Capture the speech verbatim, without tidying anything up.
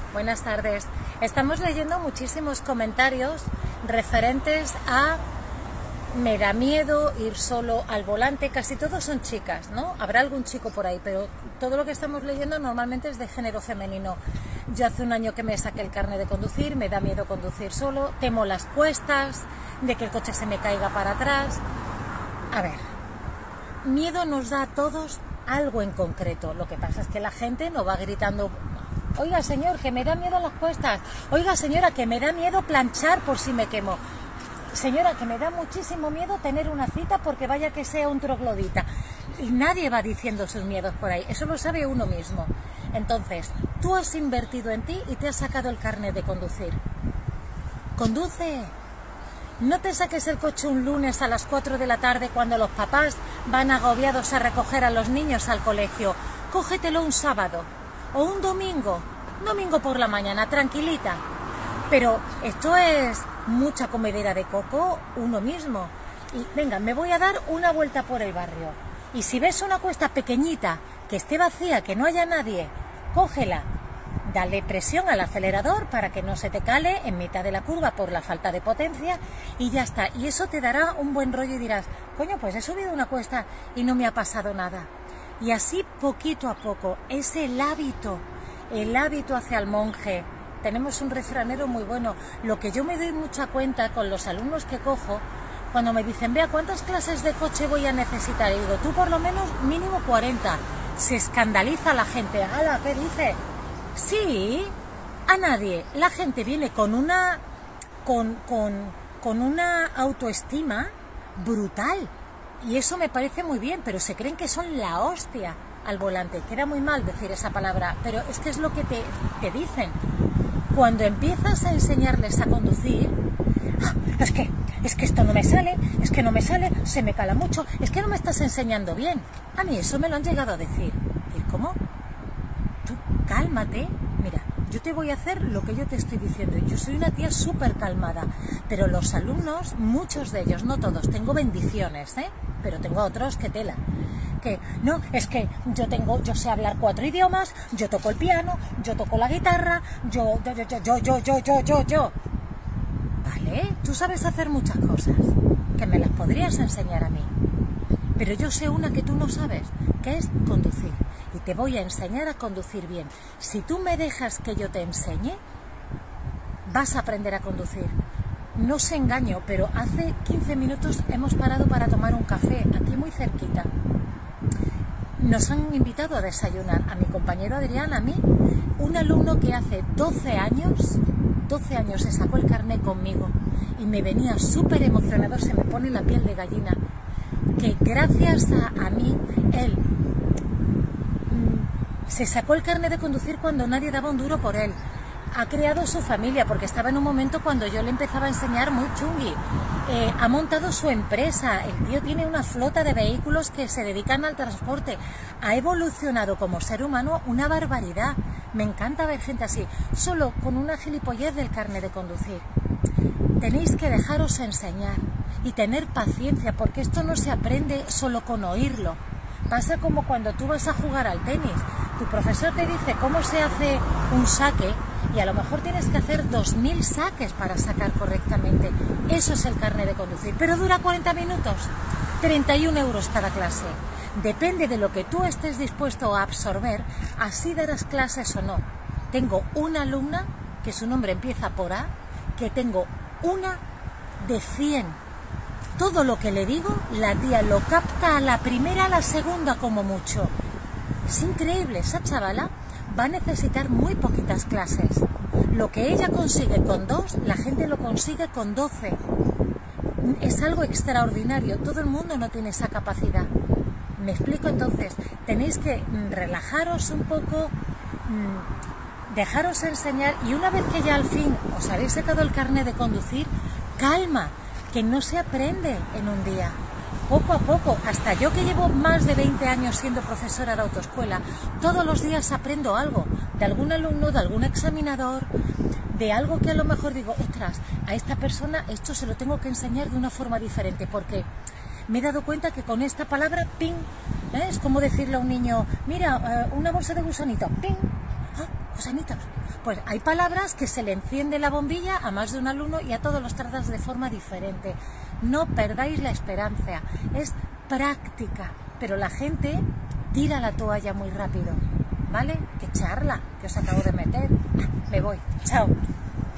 Buenas tardes. Estamos leyendo muchísimos comentarios referentes a me da miedo ir solo al volante. Casi todos son chicas, ¿no? Habrá algún chico por ahí, pero todo lo que estamos leyendo normalmente es de género femenino. Yo hace un año que me saqué el carnet de conducir, me da miedo conducir solo, temo las cuestas, de que el coche se me caiga para atrás. A ver, miedo nos da a todos algo en concreto. Lo que pasa es que la gente no va gritando: oiga señor, que me da miedo las cuestas, oiga señora, que me da miedo planchar por si me quemo, señora, que me da muchísimo miedo tener una cita porque vaya que sea un troglodita. Y nadie va diciendo sus miedos por ahí, eso lo sabe uno mismo. Entonces, tú has invertido en ti y te has sacado el carnet de conducir. Conduce. No te saques el coche un lunes a las cuatro de la tarde cuando los papás van agobiados a recoger a los niños al colegio. Cógetelo un sábado o un domingo, domingo por la mañana, tranquilita. Pero esto es mucha comedera de coco uno mismo. Y venga, me voy a dar una vuelta por el barrio. Y si ves una cuesta pequeñita, que esté vacía, que no haya nadie, cógela. Dale presión al acelerador para que no se te cale en mitad de la curva por la falta de potencia y ya está. Y eso te dará un buen rollo y dirás: coño, pues he subido una cuesta y no me ha pasado nada. Y así poquito a poco, es el hábito, el hábito hacia el monje. Tenemos un refranero muy bueno. Lo que yo me doy mucha cuenta con los alumnos que cojo, cuando me dicen: vea, ¿cuántas clases de coche voy a necesitar? Y digo: tú por lo menos mínimo cuarenta. Se escandaliza la gente. ¡Hala! ¿Qué dice? Sí, a nadie. La gente viene con una, con, con, con una autoestima brutal. Y eso me parece muy bien, pero se creen que son la hostia al volante. Queda muy mal decir esa palabra, pero es que es lo que te, te dicen. Cuando empiezas a enseñarles a conducir: ¡ah, es que, es que esto no me sale, es que no me sale, se me cala mucho, es que no me estás enseñando bien! A mí eso me lo han llegado a decir. ¿Y cómo? Tú cálmate. Mira, yo te voy a hacer lo que yo te estoy diciendo. Yo soy una tía súper calmada, pero los alumnos, muchos de ellos, no todos, tengo bendiciones, ¿eh? Pero tengo otros que tela. Que no, es que yo tengo, yo sé hablar cuatro idiomas, yo toco el piano, yo toco la guitarra, yo, yo, yo, yo, yo, yo, yo, yo, yo. Vale, tú sabes hacer muchas cosas que me las podrías enseñar a mí, pero yo sé una que tú no sabes, que es conducir, y te voy a enseñar a conducir bien. Si tú me dejas que yo te enseñe, vas a aprender a conducir. No os engaño, pero hace quince minutos hemos parado para tomar un café, aquí muy cerquita. Nos han invitado a desayunar, a mi compañero Adrián, a mí, un alumno que hace doce años, doce años se sacó el carnet conmigo y me venía súper emocionado, se me pone la piel de gallina, que gracias a, a mí, él mm, se sacó el carnet de conducir cuando nadie daba un duro por él. Ha creado su familia, porque estaba en un momento cuando yo le empezaba a enseñar muy chungui. Eh, ha montado su empresa, el tío tiene una flota de vehículos que se dedican al transporte. Ha evolucionado como ser humano una barbaridad. Me encanta ver gente así, solo con una gilipollez del carnet de conducir. Tenéis que dejaros enseñar y tener paciencia, porque esto no se aprende solo con oírlo. Pasa como cuando tú vas a jugar al tenis. Tu profesor te dice cómo se hace un saque y a lo mejor tienes que hacer dos mil saques para sacar correctamente. Eso es el carnet de conducir, pero dura cuarenta minutos, treinta y un euros cada clase. Depende de lo que tú estés dispuesto a absorber, así darás clases o no. Tengo una alumna, que su nombre empieza por A, que tengo una de cien. Todo lo que le digo, la tía lo capta a la primera, a la segunda como mucho. Es increíble, esa chavala va a necesitar muy poquitas clases. Lo que ella consigue con dos, la gente lo consigue con doce. Es algo extraordinario, todo el mundo no tiene esa capacidad. Me explico. Entonces, tenéis que relajaros un poco, dejaros enseñar, y una vez que ya al fin os habéis sacado el carnet de conducir, calma, que no se aprende en un día. Poco a poco, hasta yo que llevo más de veinte años siendo profesora de autoescuela, todos los días aprendo algo, de algún alumno, de algún examinador, de algo que a lo mejor digo: ostras, a esta persona esto se lo tengo que enseñar de una forma diferente, porque me he dado cuenta que con esta palabra, ping, ¿eh? Es como decirle a un niño: mira, eh, una bolsa de gusanito, ping. Ah, gusanitos. Pues hay palabras que se le enciende la bombilla a más de un alumno y a todos los tratas de forma diferente. No perdáis la esperanza, es práctica, pero la gente tira la toalla muy rápido, ¿vale? ¡Qué charla que os acabo de meter! Ah, me voy, chao.